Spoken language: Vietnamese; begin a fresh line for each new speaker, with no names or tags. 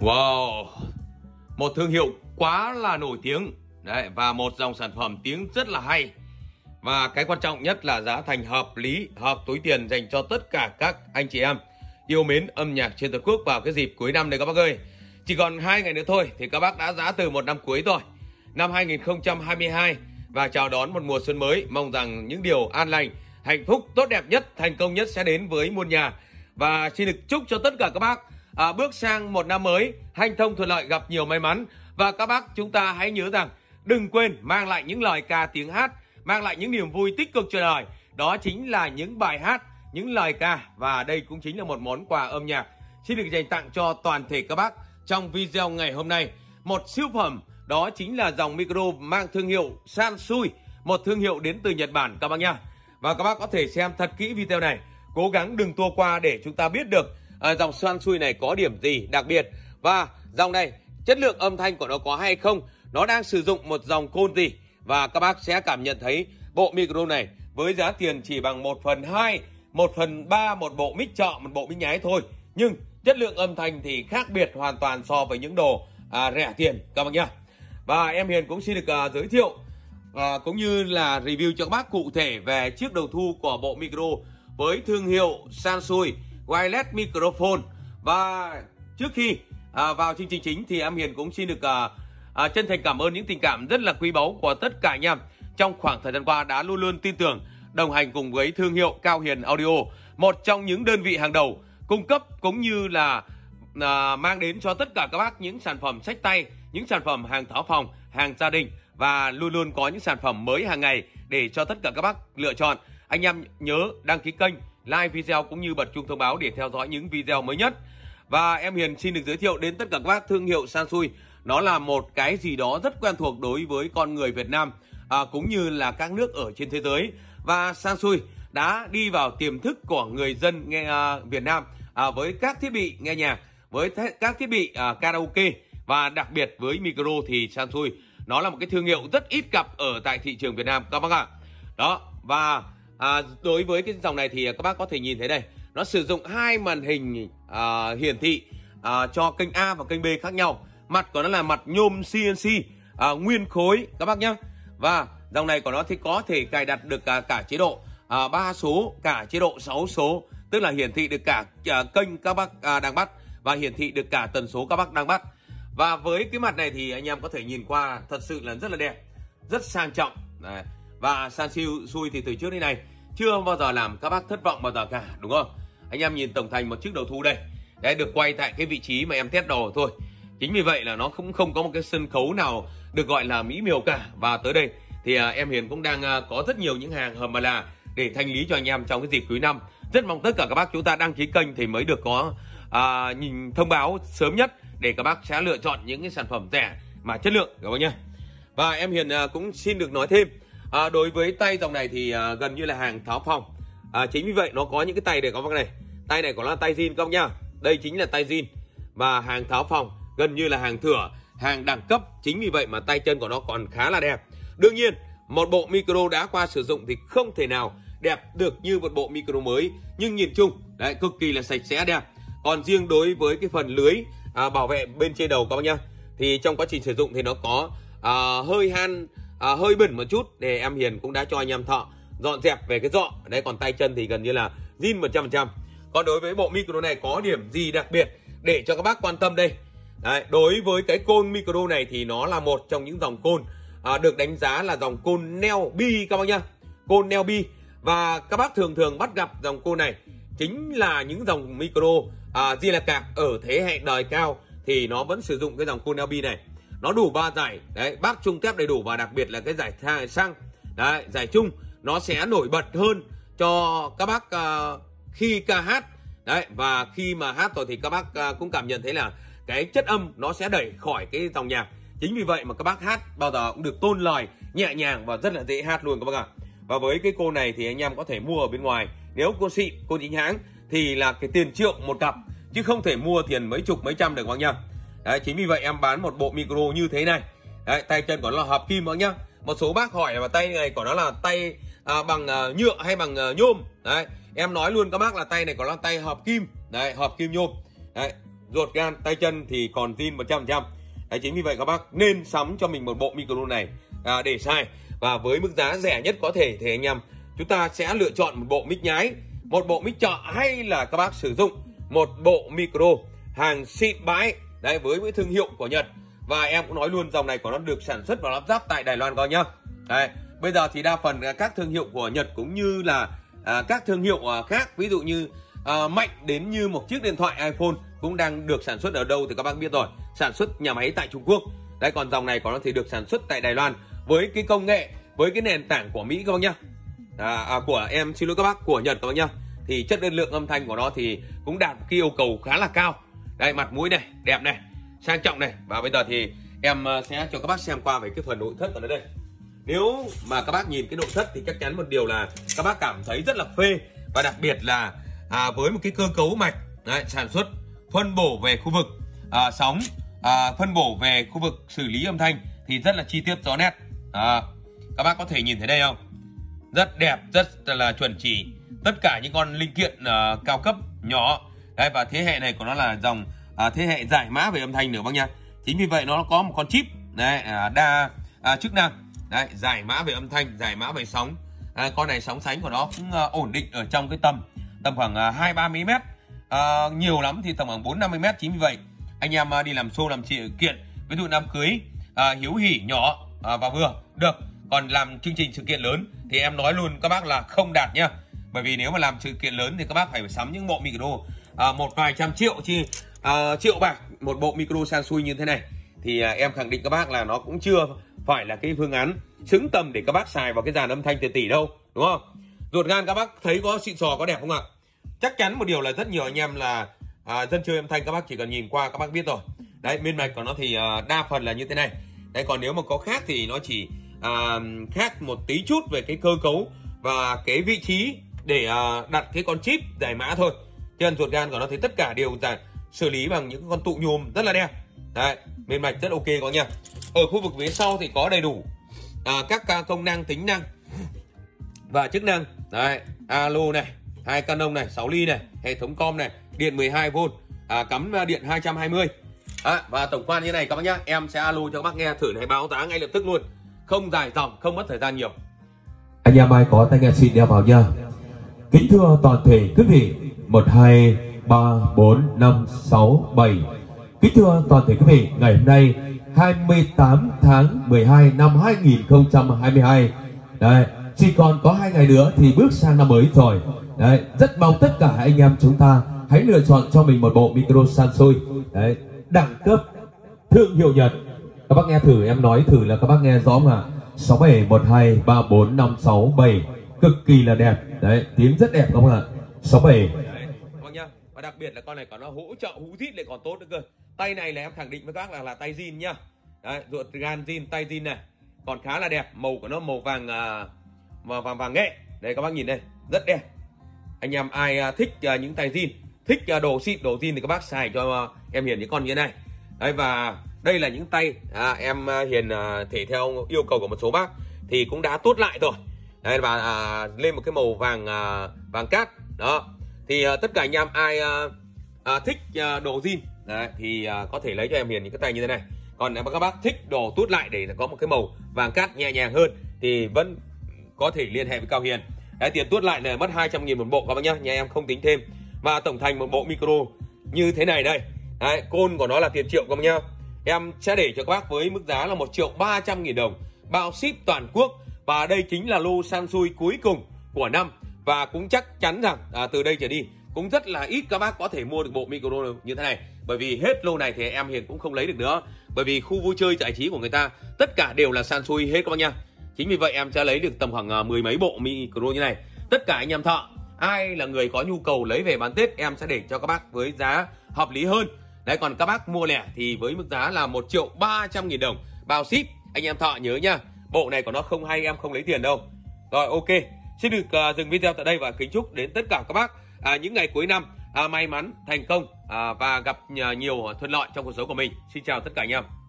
Wow, một thương hiệu quá là nổi tiếng đấy, và một dòng sản phẩm tiếng rất là hay. Và cái quan trọng nhất là giá thành hợp lý, hợp túi tiền dành cho tất cả các anh chị em yêu mến âm nhạc trên toàn quốc vào cái dịp cuối năm này các bác ơi. Chỉ còn 2 ngày nữa thôi thì các bác đã giá từ một năm cuối rồi, năm 2022, và chào đón một mùa xuân mới. Mong rằng những điều an lành, hạnh phúc, tốt đẹp nhất, thành công nhất sẽ đến với muôn nhà. Và xin được chúc cho tất cả các bác bước sang một năm mới hanh thông thuận lợi, gặp nhiều may mắn. Và các bác chúng ta hãy nhớ rằng đừng quên mang lại những lời ca tiếng hát, mang lại những niềm vui tích cực cho đời. Đó chính là những bài hát, những lời ca, và đây cũng chính là một món quà âm nhạc xin được dành tặng cho toàn thể các bác trong video ngày hôm nay. Một siêu phẩm, đó chính là dòng micro mang thương hiệu Sansui, một thương hiệu đến từ Nhật Bản các bác nha. Và các bác có thể xem thật kỹ video này, cố gắng đừng tua qua để chúng ta biết được dòng Sansui này có điểm gì đặc biệt, và dòng này chất lượng âm thanh của nó có hay không, nó đang sử dụng một dòng côn gì. Và các bác sẽ cảm nhận thấy bộ micro này với giá tiền chỉ bằng 1/2, 1/3 một bộ mic trọ, một bộ mic nhái thôi, nhưng chất lượng âm thanh thì khác biệt hoàn toàn so với những đồ rẻ tiền các bác nhá. Và em Hiền cũng xin được giới thiệu cũng như là review cho các bác cụ thể về chiếc đầu thu của bộ micro với thương hiệu Sansui Wireless Microphone. Và trước khi vào chương trình chính thì em Hiền cũng xin được chân thành cảm ơn những tình cảm rất là quý báu của tất cả anh em trong khoảng thời gian qua đã luôn luôn tin tưởng đồng hành cùng với thương hiệu Cao Hiền Audio, một trong những đơn vị hàng đầu cung cấp cũng như là mang đến cho tất cả các bác những sản phẩm xách tay, những sản phẩm hàng tháo phòng, hàng gia đình, và luôn luôn có những sản phẩm mới hàng ngày để cho tất cả các bác lựa chọn. Anh em nhớ đăng ký kênh, like video cũng như bật chuông thông báo để theo dõi những video mới nhất. Và em Hiền xin được giới thiệu đến tất cả các bác thương hiệu Sansui. Nó là một cái gì đó rất quen thuộc đối với con người Việt Nam cũng như là các nước ở trên thế giới. Và Sansui đã đi vào tiềm thức của người dân Việt Nam với các thiết bị nghe nhạc, với các thiết bị karaoke, và đặc biệt với micro thì Sansui nó là một cái thương hiệu rất ít gặp ở tại thị trường Việt Nam các bác ạ. Đó, và đối với cái dòng này thì các bác có thể nhìn thấy đây, nó sử dụng 2 màn hình hiển thị cho kênh A và kênh B khác nhau. Mặt của nó là mặt nhôm CNC nguyên khối các bác nhé. Và dòng này của nó thì có thể cài đặt được cả chế độ 3 số, cả chế độ 6 số, tức là hiển thị được cả kênh các bác đang bắt, và hiển thị được cả tần số các bác đang bắt. Và với cái mặt này thì anh em có thể nhìn qua thật sự là rất là đẹp, rất sang trọng. Đấy. Và Sansui thì từ trước đến nay chưa bao giờ làm các bác thất vọng bao giờ cả, đúng không? Anh em nhìn tổng thành một chiếc đầu thu đây, đấy, được quay tại cái vị trí mà em test đồ thôi. Chính vì vậy là nó cũng không có một cái sân khấu nào được gọi là mỹ miều cả. Và tới đây thì em Hiền cũng đang có rất nhiều những hàng hầm là để thanh lý cho anh em trong cái dịp cuối năm. Rất mong tất cả các bác chúng ta đăng ký kênh thì mới được có nhìn thông báo sớm nhất để các bác sẽ lựa chọn những cái sản phẩm rẻ mà chất lượng các bác nhé. Và em Hiền cũng xin được nói thêm, đối với tay dòng này thì gần như là hàng tháo phòng. Chính vì vậy nó có những cái tay để các bác này, tay này có là tay zin các bác nhá. Đây chính là tay zin và hàng tháo phòng, gần như là hàng thửa, hàng đẳng cấp. Chính vì vậy mà tay chân của nó còn khá là đẹp. Đương nhiên một bộ micro đã qua sử dụng thì không thể nào đẹp được như một bộ micro mới, nhưng nhìn chung đấy cực kỳ là sạch sẽ đẹp. Còn riêng đối với cái phần lưới bảo vệ bên trên đầu các bác nhá, thì trong quá trình sử dụng thì nó có hơi bẩn một chút, để em Hiền cũng đã cho anh em thợ dọn dẹp về cái dọ đấy. Còn tay chân thì gần như là zin 100%. Còn đối với bộ micro này có điểm gì đặc biệt để cho các bác quan tâm đây? Đấy, đối với cái côn micro này thì nó là một trong những dòng côn được đánh giá là dòng côn neo bi các bác nhá, côn neo bi. Và các bác thường bắt gặp dòng côn này chính là những dòng micro Zilacap ở thế hệ đời cao thì nó vẫn sử dụng cái dòng côn neo bi này. Nó đủ 3 giải đấy, bát trung thép đầy đủ, và đặc biệt là cái giải sang đấy, giải trung nó sẽ nổi bật hơn cho các bác khi ca hát đấy. Và khi mà hát rồi thì các bác cũng cảm nhận thấy là cái chất âm nó sẽ đẩy khỏi cái dòng nhạc. Chính vì vậy mà các bác hát bao giờ cũng được tôn lời nhẹ nhàng và rất là dễ hát luôn các bác ạ. Và với cái cô này thì anh em có thể mua ở bên ngoài, nếu cô xịn, cô chính hãng thì là cái tiền triệu một cặp, chứ không thể mua tiền mấy chục mấy trăm được các bác nhá. Đấy, chính vì vậy em bán một bộ micro như thế này. Đấy, tay chân của nó là hợp kim các nhá. Một số bác hỏi là tay này của nó là tay bằng nhựa hay bằng nhôm. Đấy, em nói luôn các bác là tay này có là tay hợp kim. Đấy, hợp kim nhôm. Đấy, ruột gan tay chân thì còn zin 100%. Đấy, chính vì vậy các bác nên sắm cho mình một bộ micro này để xài, và với mức giá rẻ nhất có thể thì anh em chúng ta sẽ lựa chọn một bộ mic nhái, một bộ mic chợ, hay là các bác sử dụng một bộ micro hàng xịn bãi đấy với cái thương hiệu của Nhật. Và em cũng nói luôn dòng này của nó được sản xuất và lắp ráp tại Đài Loan coi nhá. Đấy, bây giờ thì đa phần các thương hiệu của Nhật cũng như là các thương hiệu khác, ví dụ như mạnh đến như một chiếc điện thoại iPhone cũng đang được sản xuất ở đâu thì các bác biết rồi, sản xuất nhà máy tại Trung Quốc. Đấy, còn dòng này của nó thì được sản xuất tại Đài Loan với cái công nghệ, với cái nền tảng của Mỹ các bác nhá. Của em xin lỗi các bác, của Nhật các bác nhá. Thì chất lượng âm thanh của nó thì cũng đạt cái yêu cầu khá là cao. Đây, mặt mũi này, đẹp này, sang trọng này. Và bây giờ thì em sẽ cho các bác xem qua về cái phần nội thất ở đây. Nếu mà các bác nhìn cái nội thất thì chắc chắn một điều là các bác cảm thấy rất là phê. Và đặc biệt là với một cái cơ cấu mạch đấy, sản xuất, phân bổ về khu vực sóng, phân bổ về khu vực xử lý âm thanh thì rất là chi tiết rõ nét. Các bác có thể nhìn thấy đây không? Rất đẹp, rất là chuẩn chỉ. Tất cả những con linh kiện cao cấp nhỏ. Đấy, và thế hệ này của nó là dòng thế hệ giải mã về âm thanh nữa bác nha. Chính vì vậy nó có một con chip đấy, đa chức năng. Đấy, giải mã về âm thanh, giải mã về sóng. Con này sóng sánh của nó cũng ổn định ở trong cái tầm khoảng 2-30 mét. Nhiều lắm thì tầm khoảng 4-50 mét. Chính vì vậy anh em đi làm show, làm sự kiện, ví dụ đám cưới, hiếu hỉ nhỏ và vừa được. Còn làm chương trình sự kiện lớn thì em nói luôn các bác là không đạt nhá. Bởi vì nếu mà làm sự kiện lớn thì các bác phải sắm những bộ micro một vài trăm triệu triệu bạc một bộ micro Sansui như thế này. Thì em khẳng định các bác là nó cũng chưa phải là cái phương án xứng tầm để các bác xài vào cái dàn âm thanh tiền tỷ đâu, đúng không? Ruột gan các bác thấy có xịn sò, có đẹp không ạ? Chắc chắn một điều là rất nhiều anh em là dân chơi âm thanh, các bác chỉ cần nhìn qua các bác biết rồi. Đấy, bên mạch của nó thì đa phần là như thế này. Đấy, còn nếu mà có khác thì nó chỉ khác một tí chút về cái cơ cấu và cái vị trí để đặt cái con chip giải mã thôi. Trên ruột gan của nó thì tất cả đều xử lý bằng những con tụ nhôm rất là đẹp. Đấy, bên mạch rất ok có nha. Ở khu vực phía sau thì có đầy đủ các công năng, tính năng và chức năng. Đấy, alo này, 2 Canon này, 6 ly này, hệ thống com này, điện 12V, cắm điện 220. Và tổng quan như này các bác nhá. Em sẽ alo cho các bác nghe thử này, báo giá ngay lập tức luôn, không dài dòng, không mất thời gian nhiều.
Anh em ai có tai nghe xịn đeo vào nha. Kính thưa toàn thể quý vị, 1, 2, 3, 4, 5, 6, 7. Kính thưa toàn thể quý vị, ngày hôm nay 28 tháng 12 năm 2022. Đấy, chỉ còn có 2 ngày nữa thì bước sang năm mới rồi. Đấy, rất mong tất cả anh em chúng ta hãy lựa chọn cho mình một bộ micro Sansui. Đấy, đẳng cấp, thương hiệu Nhật. Các bác nghe thử, em nói thử là các bác nghe rõ không ạ? 67 12 3 4 5 6 7, cực kỳ là đẹp. Đấy, tiếng rất đẹp không ạ? 67.
Đấy, vâng nhá. Và đặc biệt là con này có nó hỗ trợ hú thít lại còn tốt nữa cơ. Tay này là em khẳng định với các bác là tay zin nhá. Đấy, ruột gan zin, tay zin này. Còn khá là đẹp, màu của nó màu vàng vàng nghệ. Đây các bác nhìn đây, rất đẹp. Anh em ai thích những tay zin, thích đồ xịn, đồ zin thì các bác xài cho em Hiền những con như thế này. Đấy, và đây là những tay em Hiền thể theo yêu cầu của một số bác thì cũng đã tốt lại rồi. Đấy, và lên một cái màu vàng cát đó. Thì tất cả anh em ai thích đồ zin thì có thể lấy cho em Hiền những cái tay như thế này. Còn nếu mà các bác thích đồ tút lại để có một cái màu vàng cát nhẹ nhàng hơn thì vẫn có thể liên hệ với Cao Hiền. Đấy, tiền tuốt lại là mất 200.000 một bộ các bác nhá, nhà em không tính thêm. Và tổng thành một bộ micro như thế này đây. Đấy, côn của nó là tiền triệu các bác nhá. Em sẽ để cho các bác với mức giá là 1.300.000 đồng, bao ship toàn quốc. Và đây chính là lô Sansui cuối cùng của năm. Và cũng chắc chắn rằng từ đây trở đi cũng rất là ít các bác có thể mua được bộ micro như thế này. Bởi vì hết lô này thì em Hiền cũng không lấy được nữa. Bởi vì khu vui chơi giải trí của người ta tất cả đều là Sansui hết các bác nha. Chính vì vậy em sẽ lấy được tầm khoảng 10 mấy bộ micro như này. Tất cả anh em thợ, ai là người có nhu cầu lấy về bán Tết, em sẽ để cho các bác với giá hợp lý hơn. Đấy, còn các bác mua lẻ thì với mức giá là 1.300.000 đồng, bao ship. Anh em thợ nhớ nhá, bộ này của nó không hay em không lấy tiền đâu. Rồi, ok, xin được dừng video tại đây và kính chúc đến tất cả các bác những ngày cuối năm may mắn, thành công và gặp nhiều thuận lợi trong cuộc sống của mình. Xin chào tất cả anh em.